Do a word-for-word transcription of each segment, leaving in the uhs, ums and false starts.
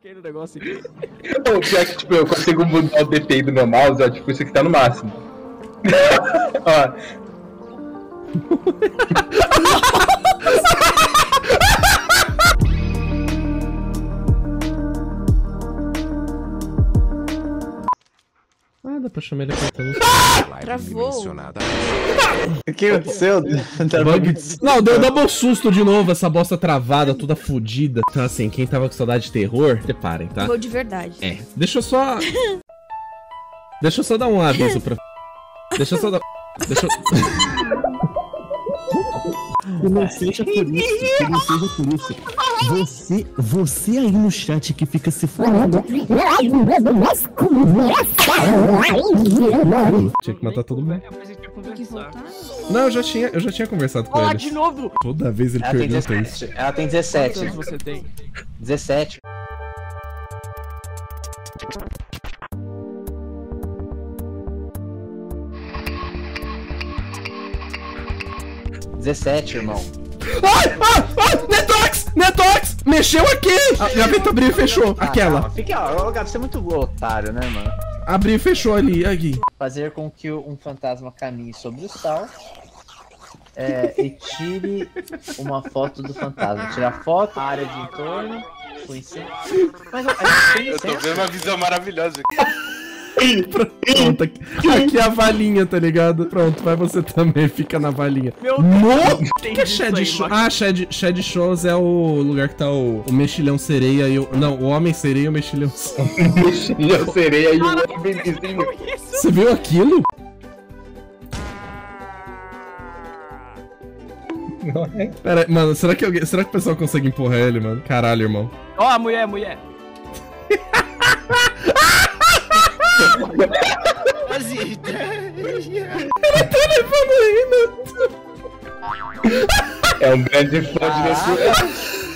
cliquei no negócio aqui. Ô, pior que, tipo, eu consigo mudar o D P I do meu mouse, ó, tipo, isso aqui tá no máximo. Ó. Ah, dá pra chamar ele apertando. Travou. O que aconteceu? Bug... Não, deu double susto de novo, essa bosta travada, toda fodida. Então assim, quem tava com saudade de terror, preparem, tá? Vou de verdade. É, deixa eu só... Deixa eu só dar um aviso pra... Deixa eu só dar... Deixa eu... Que não seja por isso, que não seja por isso. Você, você aí no chat que fica se falando. Tinha que matar todo mundo. Tem que voltar. Não, eu já tinha, eu já tinha conversado com Olha lá ele. de novo! Toda vez ele Ela tem pergunta isso. dezessete. Ela tem dezessete. Quantos você tem? dezessete. dezessete, irmão. Ai, ai, ai, Netox! Netox! Mexeu aqui! A gaveta abriu e fechou. Aquela. Ah, fica, ó, Gabi, você é muito otário, né, mano? Abriu e fechou ali, aqui. Fazer com que um fantasma caminhe sobre o sal é, e tire uma foto do fantasma. Tirar foto, área de entorno, conhecer. Mas a gente tem Eu tô vendo uma visão maravilhosa. Pronto, aqui, aqui é a valinha, tá ligado? Pronto, vai você também, fica na valinha. Meu Deus! Deus! O que é Shed Shows? Ah, Shed, Shed Shows é o lugar que tá o, o mexilhão sereia e o... Não, o homem sereia e o mexilhão sereia. O mexilhão sereia e o homem vizinho. Você viu aquilo? Pera aí, mano, será que, alguém, será que o pessoal consegue empurrar ele, mano? Caralho, irmão. Ó, a mulher, mulher. Ele tá levando ainda. É um grande fã de loucura.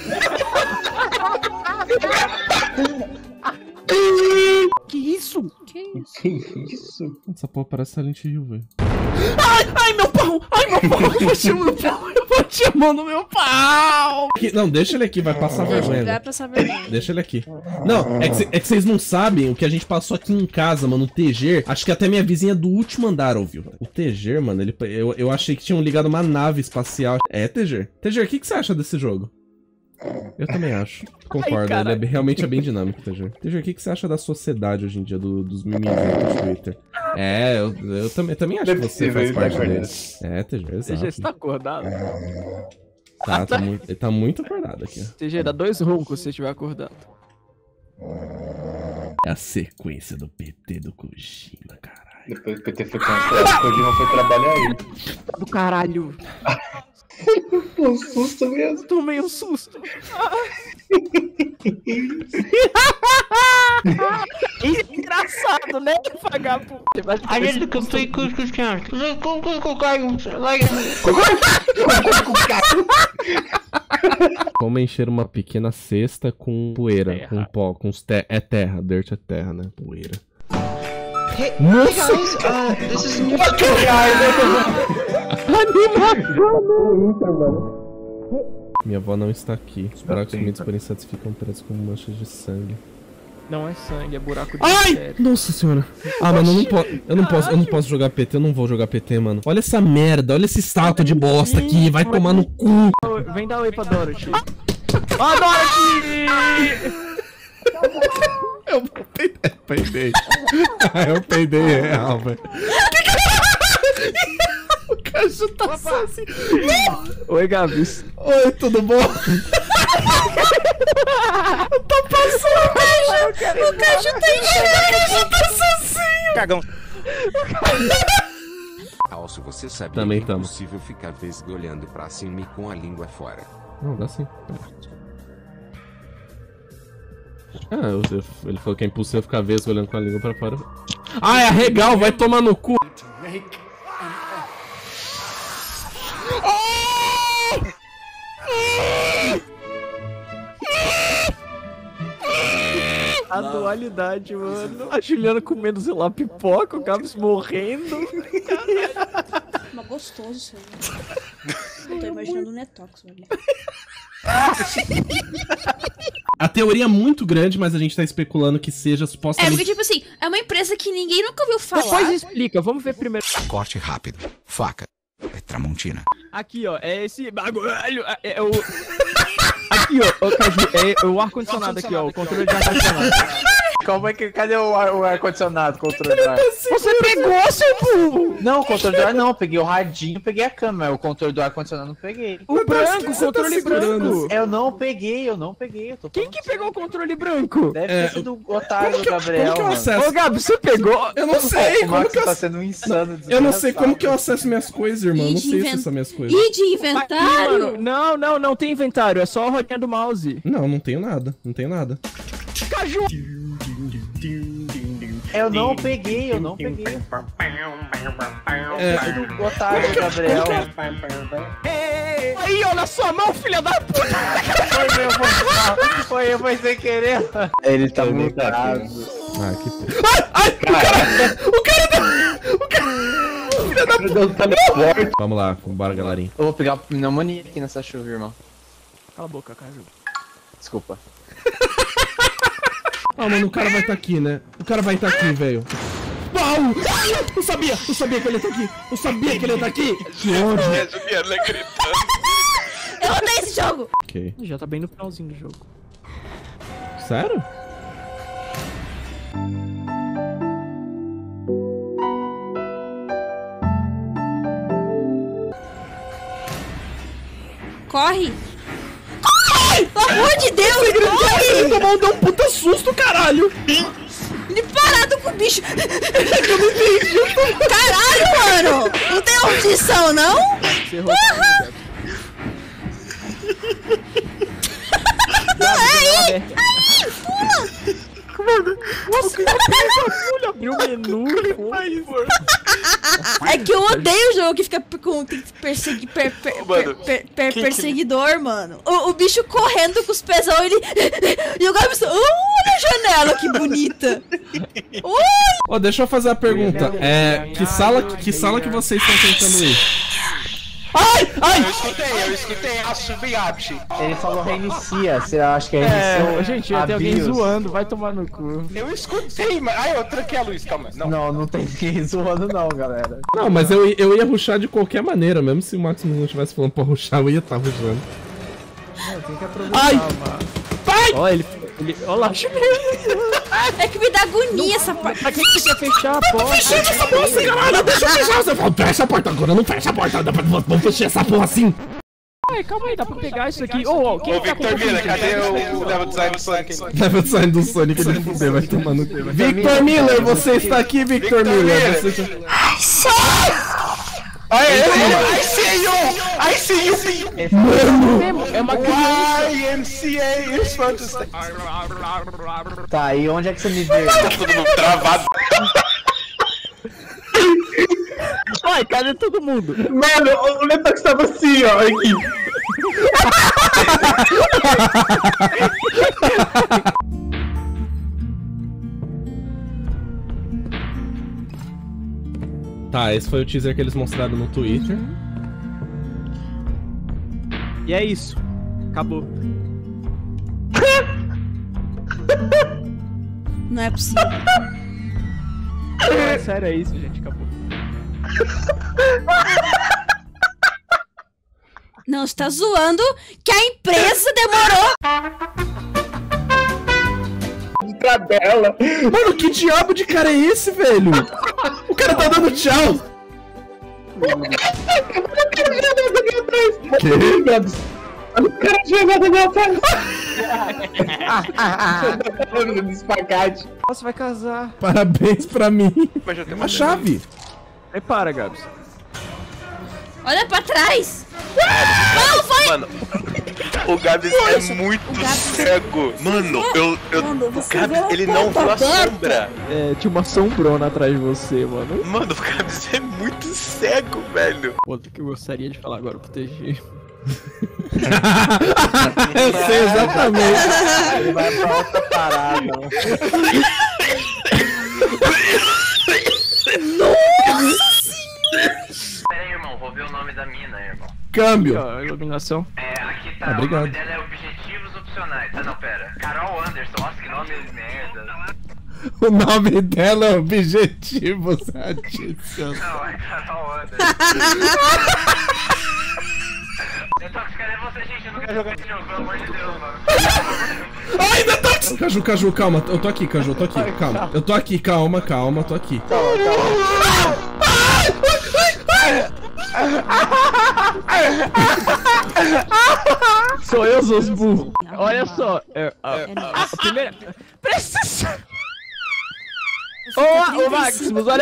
Que isso? Que isso? Que isso? Essa porra parece Silent Hill, velho. Ai, ai, meu pau! Ai, meu pau! Eu bati no meu pau! Eu bati a mão no meu pau! Aqui, não, deixa ele aqui, vai passar vergonha. Vai passar vergonha. Deixa ele aqui. Não, é que, cê, é que vocês não sabem o que a gente passou aqui em casa, mano. O T G, acho que até minha vizinha do último andar ouviu. O T G, mano, ele, eu, eu achei que tinham ligado uma nave espacial. É, T G. T G, o que, que você acha desse jogo? Eu também acho. Concordo, Ai, ele é, bem- realmente é bem dinâmico, T G. T G, o que, que você acha da sociedade hoje em dia, do, dos mimizinhos do Twitter? É, eu, eu também, também acho que você faz parte deles. É, T G, T G, você exato. tá acordado? Tá, tá muito, ele tá muito acordado aqui. T G, dá dois roncos se você estiver acordado. É a sequência do P T do Kojima, caralho. Depois que o P T foi cancelado, o Kojima foi trabalhar aí. Do caralho. Um susto mesmo. Tomei um susto. Isso é engraçado, né, vagabundo? I need to complete Cuscus Count. Como encher uma pequena cesta com poeira, Terra. com pó, com os te... É terra, dirt é terra, né? Poeira. Hey, Nossa! hey guys, uh, this is new. Minha avó não está aqui. Os buracos comidos por insetos ficam presos como manchas de sangue. Não é sangue, é buraco de Ai! sério. Nossa senhora. Ah, mano, eu não, po eu, não posso, eu não posso jogar P T, eu não vou jogar P T, mano. Olha essa merda, olha essa estátua de bosta aqui, vai tomar no cu. Vem dar oi pra Dorothy. Ó, Dorothy! Eu peidei. peidei. Eu peidei real, velho. O Caju tá só assim. Oi, Gabs. Oi, tudo bom? Eu tô passando, o Caju. O Caju tá enchendo, o Caju tá sozinho. Cagão. Alcio, você sabia Também que é tamo. impossível ficar vesgo olhando pra cima e com a língua fora? Não, dá sim. Ah, eu, eu, ele falou que é impossível ficar vesgo olhando com a língua pra fora. Ah, é arregal, vai tomar no cu. A dualidade, mano. A Juliana comendo, sei lá, pipoca, o Gabs morrendo. Mas gostoso isso aí. Eu tô imaginando o Netox, velho. A teoria é muito grande, mas a gente tá especulando que seja É, supostamente... porque, tipo assim, é uma empresa que ninguém nunca ouviu falar. Depois explica, vamos ver primeiro. Corte rápido. Faca. É Tramontina. Aqui, ó, é esse bagulho. É, é o. Aqui, ó, ó Caju, é o ar-condicionado aqui, ó, o controle de ar-condicionado. Como é que. Cadê o ar- o ar-condicionado? O controle do ar? Você pegou, seu burro! Não, o controle do ar não. Peguei o radinho, peguei a câmera. O controle do ar-condicionado não peguei. O branco, o controle branco. Eu não peguei, eu não peguei. Eu tô Quem que pegou o controle branco? Deve É, ter sido o otário do que- Gabriel. como que eu mano. acesso? Ô, Gabi, você pegou? Eu não sei, O como Max que eu... tá sendo um insano. Eu não sei como que eu acesso minhas coisas, irmão. Eu E não de sei inven- acessar minhas coisas. E de Aqui, inventário? mano. Não, não, não tem inventário, é só a rodinha do mouse. Não, não tenho nada. Não tenho nada. Caju! Eu não peguei, eu não peguei. É, O otário do Gabriel. Aí, ó, na sua mão, filha da puta! Foi meu, foi, foi eu, foi sem querer. Ele tá Eu nem mutado. ah, que porra. Ai, ai, o cara... O cara... O cara... Filha da Meu Deus, tá forte. Vamos lá, bora, galerinha. Eu vou pegar pneumonia aqui nessa chuva, irmão. Cala a boca, Caju. Desculpa. Ah, mano, o cara vai estar aqui, né? O cara vai estar aqui, velho. Uau! Eu sabia! Eu sabia que ele ia estar aqui! Eu sabia que ele ia estar aqui! Que ódio! É, Juliana gritando. Eu odeio esse jogo! Ok. Já tá bem no finalzinho do jogo. Sério? Corre! Corre! Pelo amor de Deus, corre! Ele tomou deu um puta susto, caralho! Ele parado com o bicho! Caralho, mano! Não tem audição, não? Você errou. Porra! Aí! Aí! Pula! Nossa, abriu o menu. É que eu odeio o jogo que fica com tem que perseguir per, per, Ô, mano, per, per, que- perseguidor, mano. O, o bicho correndo com os pesão, ele e o Gabi, oh, olha a janela que bonita. Ui! Ó, deixa eu fazer a pergunta. É, que sala, que sala que vocês estão tentando ir? Ai! Ai! Eu escutei, eu escutei a subiate. Ele falou reinicia, você acha que é É, reiniciou? gente, a tem alguém BIOS? zoando, vai tomar no cu. Eu escutei, mas. Ai, eu tranquei a luz, calma. Não. Não, não tem ninguém zoando não, galera. Não, mas eu, eu ia rushar de qualquer maneira, mesmo se o Maximus não estivesse falando pra rushar, eu ia estar rushando. Tem que aproveitar, Ai! mano. Vai! Ó, ele. ele ó lá, É que me dá agonia essa parte. pra que que você quer fechar a porta? Fecha essa porra assim, galera! Deixa eu fechar! Você fala, fecha a porta agora, não fecha a porta! Vamos fechar essa porra assim! Ai, calma aí, dá pra pegar isso aqui. Ô, ô, quem Ô, tá com Victor Miller, controle? cadê o, o level design do Sonic? Leva saindo do Sonic, ele fuder, vai tomar no cu. Victor Miller, você está aqui, Victor Miller! Você está... Ai, I see you! I see you! É uma criança. Y M C A is fantastic. Tá, e onde é que você me vê? Tá todo mundo travado. Ai, cadê todo mundo? Mano, o Letox tava assim, ó, aqui. Tá, esse foi o teaser que eles mostraram no Twitter. E é isso. Acabou. Não é possível. É sério, é isso, gente. Acabou. Não, você tá zoando que a empresa demorou. Pra dela. Mano, que diabo de cara é esse, velho? O cara tá dando tchau! Que? O cara jogando meu pai. No espacate. Nossa, vai casar. Parabéns pra mim! Mas já tem A chave! Prepara, Gabs. Olha pra trás. Não, vai. Mano, o Gabs é muito Gabs- cego. Mano, eu. eu Mano, o você Gabs, vê a ele não viu a porta aberta. sombra. É, tinha uma sombrona atrás de você, mano. Mano, o Gabs é muito cego, velho. Outro que eu gostaria de falar agora pro T G. Eu sei exatamente! Ele vai pra outra parada. Pera aí, irmão, vou ver o nome da mina, irmão. Câmbio! Ó, iluminação. É, aqui tá. Ah, obrigado. O nome dela é Objetivos Opcionais. Ah, não, pera. Carol Anderson, nossa, que nome merda. O nome dela é Objetivo Satisfação. Não, é Carol Anderson. Detox, cadê você, gente? Eu não quero jogar esse jogo, pelo amor de Deus, mano. Ai, Detox! Caju, Caju, calma. Eu tô aqui, Caju, eu tô aqui. Calma. Eu tô aqui, calma, calma, eu tô aqui. Sou eu, seus burros. Olha só. É, a, a, a primeira. Precisa. Ô, ô, Maximus, olha.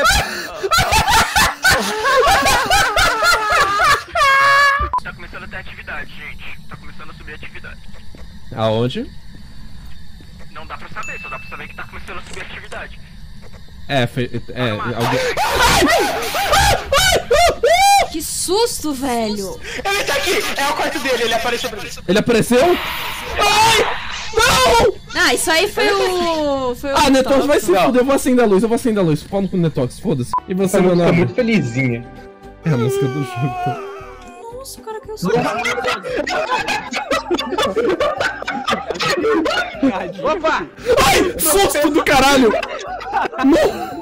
Tá começando a ter atividade, gente. Tá começando a subir atividade. Aonde? Não dá pra saber, só dá pra saber que tá começando a subir atividade. É, fe... é, alguém... Que susto, velho! Ele tá aqui! É o quarto dele, ele apareceu pra mim. Ele apareceu? Ai! Não! Ah, isso aí foi o... Foi o Ah, Netox, vai se Não. fuder, eu vou acender a luz, eu vou acender a luz. Fala com o Netox, foda-se. E você, Essa meu música é nome? muito felizinha. É a música do jogo. Nossa, cara, que eu sou... Opa! Ai, susto do caralho! Não!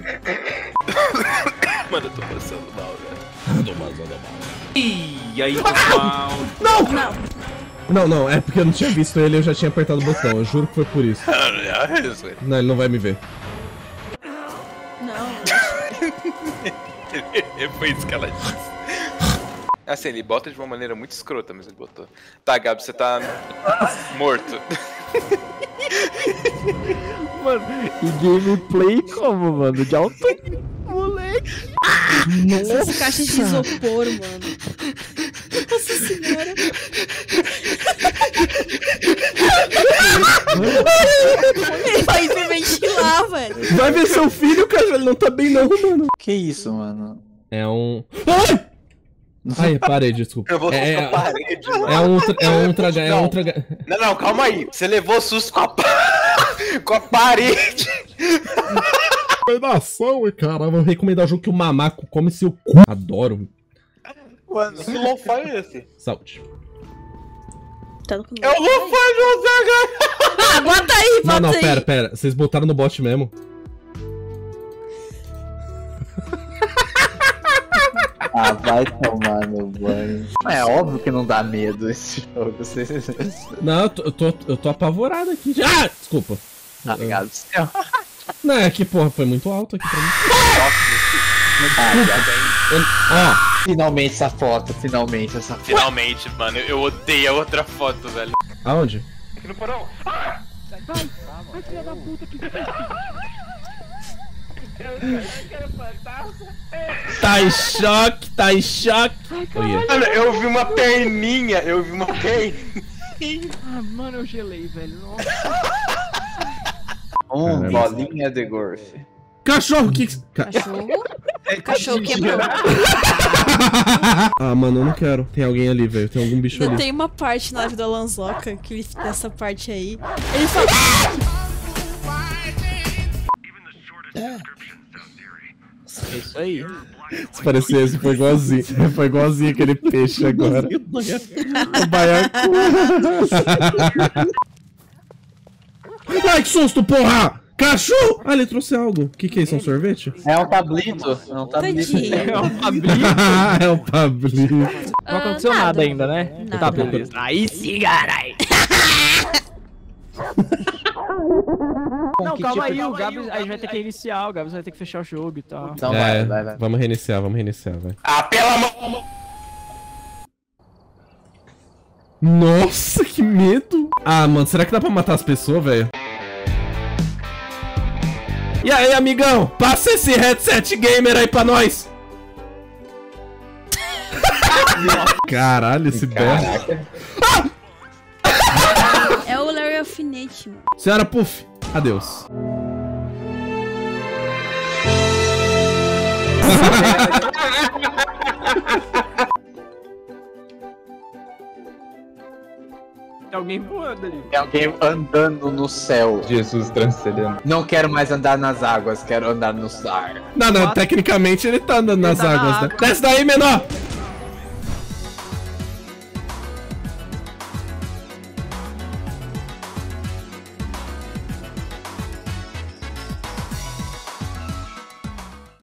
Mano, eu tô passando mal, velho. Tô passando mal. E aí, pessoal? Não! Não. Não, não, é porque eu não tinha visto ele e eu já tinha apertado o botão. Eu juro que foi por isso. Não, ele não vai me ver. Não. Foi isso que ela disse. Assim, ele bota de uma maneira muito escrota, mas ele botou. Tá, Gabi, você tá morto. Mano, e gameplay como, mano? De alto. Moleque. Essas caixas de isopor, mano. Nossa senhora. Ele vai me ventilar, velho. Vai ver seu filho, cara, ele não tá bem não, mano. Que isso, mano? É um... Ai! Ai, parede, desculpa. Eu vou É, é, parede, mano. é um... É um traga... É Não. um traga... Não, não, calma aí. Você levou susto com a, pa... com a parede. Recomendação, e cara, vou recomendar o jogo que o mamaco come seu cu. Adoro. Mano, que lo-fi é esse? Saúde. Tá no começo. É o lo-fi do Zanga! Ah, bota aí, bota Não, não, aí. pera, pera. Vocês botaram no bot mesmo? Ah, vai tomar no banho. É óbvio que não dá medo esse jogo. Você... Não, eu tô, eu tô, eu tô apavorado aqui. Ah, desculpa. Ah, obrigado. Céu. Não, é que, porra, foi muito alto aqui pra mim. Ah, já Eu- Ó, finalmente essa foto, finalmente essa foto. Finalmente, mano, eu odeio a outra foto, velho. aonde? Aqui no porão. Vai, filha da puta, que Tá em choque, tá em choque. Oh, yeah. Mano, eu vi uma perninha, eu vi uma perninha. Ah, mano, eu gelei, velho. Nossa. Um Caramba. bolinha de golfe. Cachorro, que... Ca... Cachorro? Cachorro quebrou. Ah, mano, eu não quero. Tem alguém ali, velho. Tem algum bicho Ainda ali. tem uma parte na live do Alanzoca, que ele, nessa parte aí, ele fala... É isso aí. Se parecesse, foi igualzinho. Foi igualzinho aquele peixe agora. O baiacu. Ai, que susto, porra! Cachorro! Ah, ele trouxe algo. O que que é isso? É um sorvete? É um tablito. É um tablito. Tadinho. É um Pablito. É o Pablito. Não aconteceu Ah, nada ainda, né? Nada. Tá, beleza. Aí sim, carai. Não, Que calma tipo aí, de- o Gabs, a gente vai ter que reiniciar, o Gabs vai ter que fechar o jogo e tal. Então É, vai, vai, vai. vamos reiniciar, vamos reiniciar, vai. Ah, pela mão. Nossa, que medo! Ah, mano, será que dá pra matar as pessoas, velho? E aí, amigão? Passa esse headset gamer aí pra nós! Caralho, esse berro. É o Larry Alfinete, mano. Senhora Puff, adeus. Tem alguém voando ali. Tem alguém andando no céu. Jesus transcendendo. Não quero mais andar nas águas, quero andar no ar. Não, não, tecnicamente ele tá andando nas Ele tá na águas, né? água. Desce daí, menor!